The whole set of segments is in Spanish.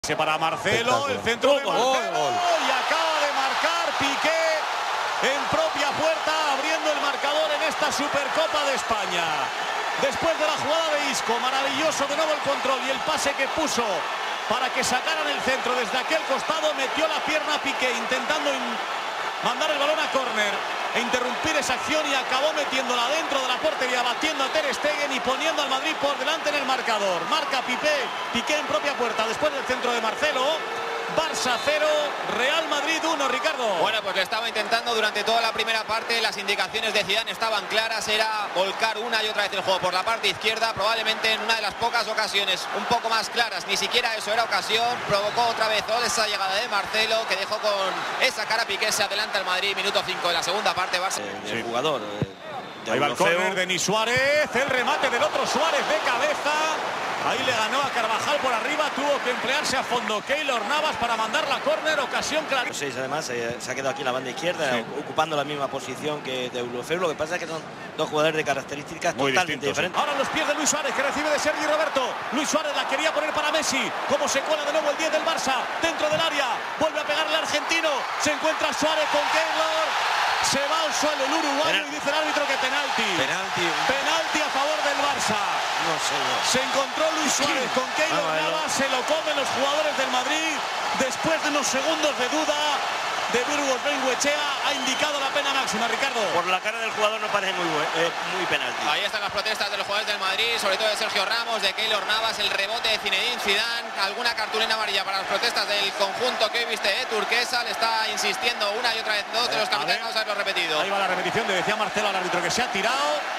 Para Marcelo, el centro de Marcelo y acaba de marcar Piqué en propia puerta, abriendo el marcador en esta Supercopa de España. Después de la jugada de Isco, maravilloso de nuevo el control y el pase que puso para que sacaran el centro desde aquel costado, metió la pierna Piqué intentando mandar el balón a córner e interrumpir esa acción y acabó metiéndola dentro de la portería, batiendo a Ter Stegen y poniendo al Madrid por delante en el marcador. Marca Piqué en propia puerta después del centro de Marcelo. Barça 0, Real Madrid 1, Ricardo. Bueno, pues lo estaba intentando durante toda la primera parte. Las indicaciones de Zidane estaban claras, era volcar una y otra vez el juego por la parte izquierda, probablemente en una de las pocas ocasiones un poco más claras, ni siquiera eso era ocasión. Provocó otra vez esa llegada de Marcelo, que dejó con esa cara Piqué. Se adelanta el Madrid, minuto 5 de la segunda parte. Barça. El jugador ahí va el córner de Denis Suárez, el remate del otro Suárez de cabeza. Ahí le ganó a Carvajal por arriba, tuvo que emplearse a fondo Keylor Navas para mandar la córner, ocasión clara. Sí, además se ha quedado aquí en la banda izquierda, sí, ocupando la misma posición que Deulofeu. Lo que pasa es que son dos jugadores de características muy totalmente diferentes. Ahora los pies de Luis Suárez, que recibe de Sergi Roberto. Luis Suárez la quería poner para Messi. Como se cuela de nuevo el 10 del Barça, dentro del área, vuelve a pegarle al argentino. Se encuentra Suárez con Keylor. Se va al suelo el uruguayo y dice el árbitro que penalti. Penalti a favor del Barça. No sé. Se encontró Luis Suárez con Keylor Navas, se lo comen los jugadores del Madrid. Después de unos segundos de duda de Burgos Bengoechea, ha indicado la pena máxima, Ricardo. Por la cara del jugador no parece muy penalti. Ahí están las protestas de los jugadores del Madrid, sobre todo de Sergio Ramos, de Keylor Navas, el rebote de Zinedine Zidane, alguna cartulina amarilla para las protestas del conjunto que hoy viste turquesa. Le está insistiendo una y otra vez dos de los capitanes. Vamos a verlo repetido. Ahí va la repetición, le decía Marcelo al árbitro que se ha tirado.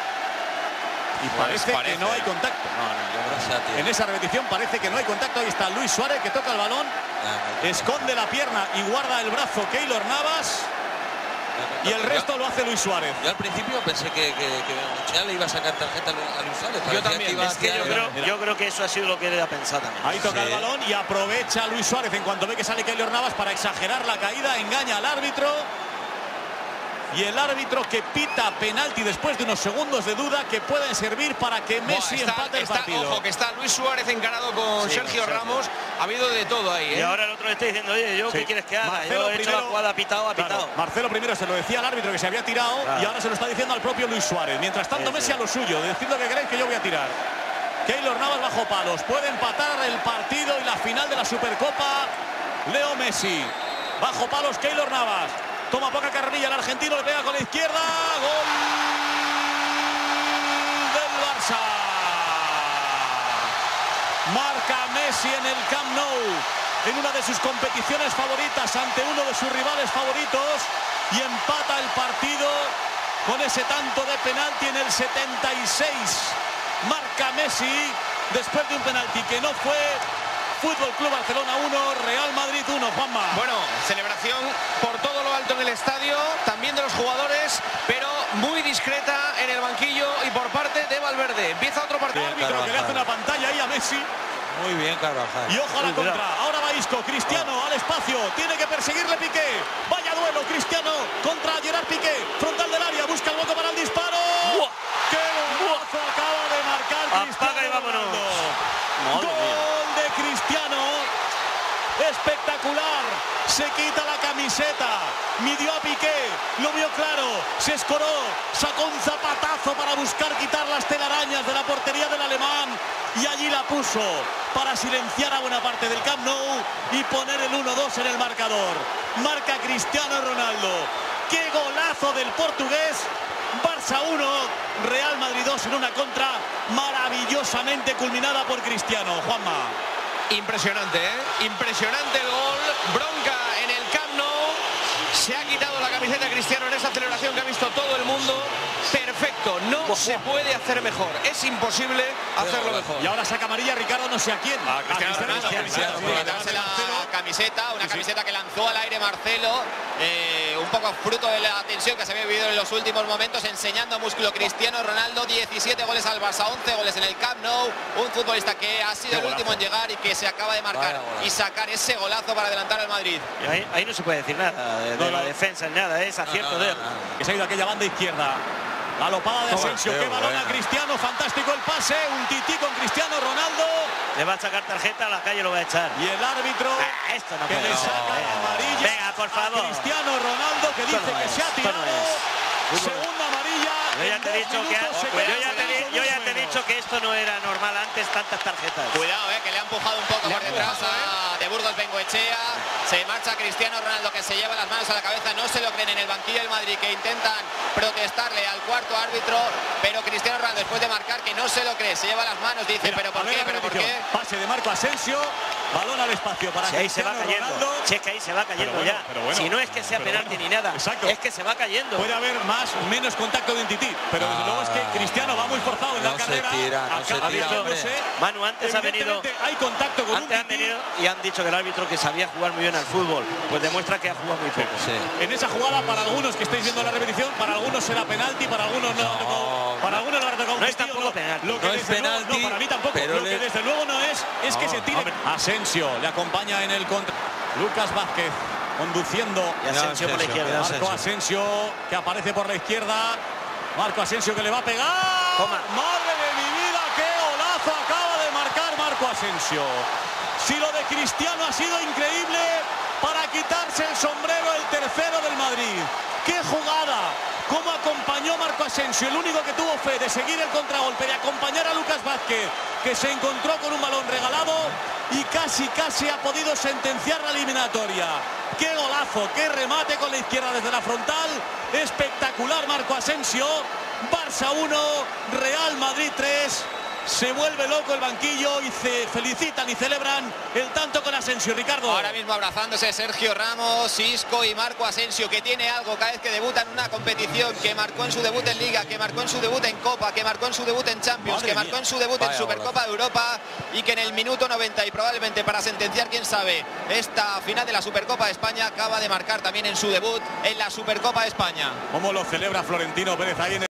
Y parece que no hay contacto. En esa repetición parece que no hay contacto. Ahí está Luis Suárez, que toca el balón, esconde la pierna y guarda el brazo Keylor Navas. Y el resto lo hace Luis Suárez. Yo al principio pensé que Bengoechea le iba a sacar tarjeta a Luis Suárez. Yo también. Es que yo creo que eso ha sido lo que él ha pensado también. Ahí toca el balón y aprovecha Luis Suárez en cuanto ve que sale Keylor Navas para exagerar la caída. Engaña al árbitro. Y el árbitro que pita penalti después de unos segundos de duda que pueden servir para que Messi empate el partido. Ojo, que está Luis Suárez encarado con Sergio Ramos. Ha habido de todo ahí, ¿eh? Y ahora el otro le está diciendo, oye, ¿qué quieres que haga? Marcelo, yo he hecho la jugada, ha pitado. Marcelo primero se lo decía al árbitro que se había tirado y ahora se lo está diciendo al propio Luis Suárez. Mientras tanto Messi a lo suyo, decidlo que queréis que yo voy a tirar. Keylor Navas bajo palos. Puede empatar el partido y la final de la Supercopa. Leo Messi. Bajo palos Keylor Navas. Toma poca carrerilla el argentino, le pega con la izquierda. Gol del Barça. Marca Messi en el Camp Nou, en una de sus competiciones favoritas ante uno de sus rivales favoritos, y empata el partido con ese tanto de penalti en el 76. Marca Messi después de un penalti que no fue. Fútbol Club Barcelona 1, Real Madrid 1, Juanma. Bueno, celebración por todo lo alto en el estadio, también de los jugadores, pero muy discreta en el banquillo y por parte de Valverde. Empieza otro partido. El árbitro que le hace una pantalla ahí a Messi. Muy bien, Carvajal. Y ojo a la contra. Ahora va Isco, Cristiano al espacio. Tiene que perseguirle Piqué. Vaya duelo, Cristiano contra Gerard Piqué. Frontal del área, busca el hueco para el disparo. ¡Qué golazo acaba de marcar Cristiano! Apaga y vámonos. Gol de Cristiano. Espectacular. Se quita la camiseta. Midió a Piqué. Lo vio claro. Se escoró. Sacó un zapatazo para buscar quitar las telarañas de la portería del alemán. Y allí la puso para silenciar a buena parte del Camp Nou y poner el 1-2 en el marcador. Marca Cristiano Ronaldo. ¡Qué golazo del portugués! Barça 1, Real Madrid 2 en una contra maravillosamente culminada por Cristiano. Juanma. Impresionante, ¿eh? Impresionante el gol. Bronca en el Camp Nou. Se ha quitado la camiseta Cristiano en esa celebración que ha visto todo el mundo. Perfecto, no se puede hacer mejor. Es imposible hacerlo mejor. Y ahora saca amarilla Ricardo no sé a quién. Cristiano Ronaldo. Quitarse la camiseta, una camiseta que lanzó al aire Marcelo, un poco fruto de la tensión que se había vivido en los últimos momentos, enseñando músculo Cristiano Ronaldo. 17 goles al Barça, 11 goles en el Camp Nou. Un futbolista que ha sido el último en llegar y que se acaba de marcar y sacar ese golazo para adelantar al Madrid. Y ahí no se puede decir nada de la defensa, nada, es acierto de él. Que se ha ido a aquella banda izquierda. La lopada de Asensio, qué balón a Cristiano, fantástico el pase, un tití con Cristiano Ronaldo. Le va a sacar tarjeta, a la calle lo va a echar. Y el árbitro Esto no que puede le ser. saca la amarilla Venga, por favor. a Cristiano Ronaldo, que dice que se ha tirado. Segunda amarilla. Yo ya te he dicho que esto no era normal antes, tantas tarjetas. Cuidado, que le ha empujado un poco por detrás a de Burgos Bengoechea. Se marcha Cristiano Ronaldo, que se lleva las manos a la cabeza. No se lo creen en el banquillo del Madrid, que intentan protestarle al cuarto árbitro, pero Cristiano Ronaldo, después de marcar, que no se lo cree, se lleva las manos, dice, Mira, pero ¿por qué? ¿Pero por qué? Pase de Marco Asensio, balón al espacio para si ahí se va Cristiano cayendo. Ronaldo. Si es que ahí se va cayendo ya. Si no es que sea penalti ni nada, es que se va cayendo. Puede haber menos contacto de Titi, pero desde luego es que Cristiano va muy forzado en la carrera. Manu, antes ha venido. Hay contacto con antes han venido y han dicho que el árbitro que sabía jugar muy bien al fútbol, pues demuestra que ha jugado muy poco. En esa jugada, para algunos que estáis viendo la repetición, para algunos será penalti, para algunos no. Para algunos lo ha tocado un no es tampoco penalti. Lo que no es penalti, para mí tampoco. Lo que desde luego no es que se tire. Asensio le acompaña en el contra. Lucas Vázquez conduciendo. Y Asensio por la izquierda. Marco Asensio, que aparece por la izquierda. Marco Asensio, que le va a pegar. Toma. Madre de mi vida, qué golazo acaba de marcar Marco Asensio. Si lo de Cristiano ha sido increíble para quitarse el sombrero, el tercero del Madrid. ¡Qué jugada! Cómo acompañó Marco Asensio, el único que tuvo fe de seguir el contragolpe, de acompañar a Lucas Vázquez, que se encontró con un balón regalado y casi ha podido sentenciar la eliminatoria. ¡Qué golazo! ¡Qué remate con la izquierda desde la frontal! Espectacular Marco Asensio. Barça 1, Real Madrid 3. Se vuelve loco el banquillo y se felicitan y celebran el tanto con Asensio. Ricardo. Ahora mismo abrazándose Sergio Ramos, Isco y Marco Asensio, que tiene algo cada vez que debuta en una competición, que marcó en su debut en Liga, que marcó en su debut en Copa, que marcó en su debut en Champions, que marcó en su debut en Supercopa de Europa, y que en el minuto 90 y probablemente para sentenciar, quién sabe, esta final de la Supercopa de España, acaba de marcar también en su debut en la Supercopa de España. ¿Cómo lo celebra Florentino Pérez ahí en